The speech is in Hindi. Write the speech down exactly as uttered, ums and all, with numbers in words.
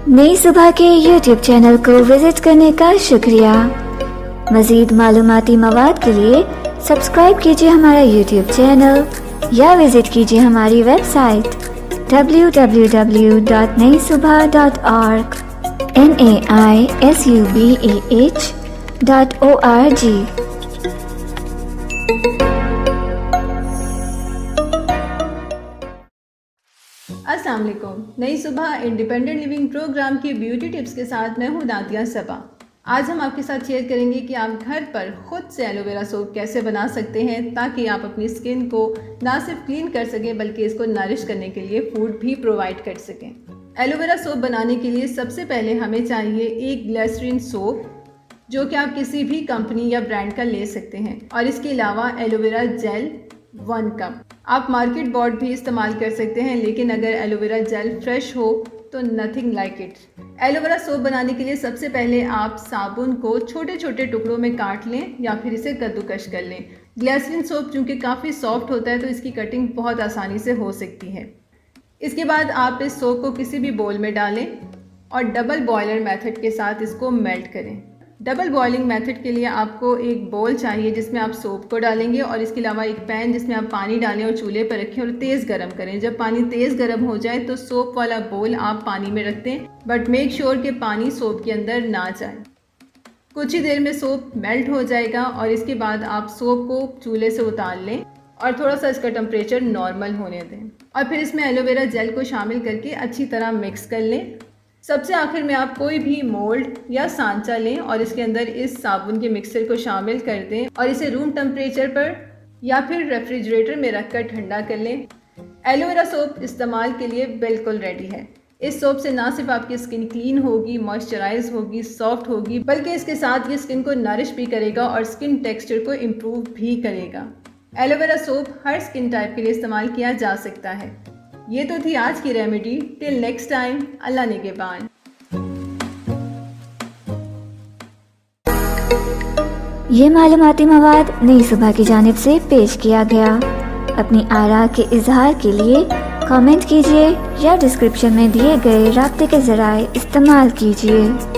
नई सुबह के यूट्यूब चैनल को विजिट करने का शुक्रिया। मज़ीद मालूमाती मवाद के लिए सब्सक्राइब कीजिए हमारा यूट्यूब चैनल या विजिट कीजिए हमारी website W W W dot Nai Subah dot org N A I S U B A H dot O R G. अस्सलाम वालेकुम। Nai Subah independent living program की ब्यूटी टिप्स के साथ मैं हूँ नादिया सबा। आज हम आपके साथ शेयर करेंगे कि आप घर पर खुद से एलोवेरा सोप कैसे बना सकते हैं ताकि आप अपनी स्किन को ना सिर्फ क्लीन कर सकें बल्कि इसको नरिश करने के लिए फूड भी प्रोवाइड कर सकें। एलोवेरा सोप बनाने के लिए सबसे पहले हमें चाहिए एक ग्लिसरीन सोप, जो कि आप किसी भी कंपनी या ब्रांड का ले सकते हैं, और इसके अलावा एलोवेरा जेल वन कप। आप मार्केट बॉर्ड भी इस्तेमाल कर सकते हैं, लेकिन अगर एलोवेरा जेल फ्रेश हो तो nothing like it. Aloe vera soap बनाने के लिए सबसे पहले आप साबुन को छोटे छोटे टुकड़ों में काट लें या फिर इसे कद्दूकश कर लें। ग्लिसरीन सोप चूँकि काफ़ी सॉफ्ट होता है तो इसकी कटिंग बहुत आसानी से हो सकती है। इसके बाद आप इस सोप को किसी भी बोल में डालें और डबल बॉयलर मेथड के साथ इसको मेल्ट करें। डबल बॉइलिंग मेथड के लिए आपको एक बोल चाहिए जिसमें आप सोप को डालेंगे और इसके अलावा एक पैन जिसमें आप पानी डालें और चूल्हे पर रखें और तेज़ गर्म करें। जब पानी तेज़ गर्म हो जाए तो सोप वाला बोल आप पानी में रख दें, बट मेक श्योर कि पानी सोप के अंदर ना जाए। कुछ ही देर में सोप मेल्ट हो जाएगा और इसके बाद आप सोप को चूल्हे से उतार लें और थोड़ा सा इसका टेम्परेचर नॉर्मल होने दें और फिर इसमें एलोवेरा जेल को शामिल करके अच्छी तरह मिक्स कर लें। सबसे आखिर में आप कोई भी मोल्ड या सांचा लें और इसके अंदर इस साबुन के मिक्सचर को शामिल कर दें और इसे रूम टेम्परेचर पर या फिर रेफ्रिजरेटर में रखकर ठंडा कर लें। एलोवेरा सोप इस्तेमाल के लिए बिल्कुल रेडी है। इस सोप से ना सिर्फ आपकी स्किन क्लीन होगी, मॉइस्चराइज होगी, सॉफ्ट होगी, बल्कि इसके साथ ये स्किन को नरिश भी करेगा और स्किन टेक्सचर को इम्प्रूव भी करेगा। एलोवेरा सोप हर स्किन टाइप के लिए इस्तेमाल किया जा सकता है। ये तो थी आज की रेमेडी। टिल नेक्स्ट टाइम, अल्लाह निगहबान। ये मालूमाती मवाद नई सुबह की जानिब से पेश किया गया। अपनी आरा के इजहार के लिए कमेंट कीजिए या डिस्क्रिप्शन में दिए गए राब्ते के ज़राए इस्तेमाल कीजिए।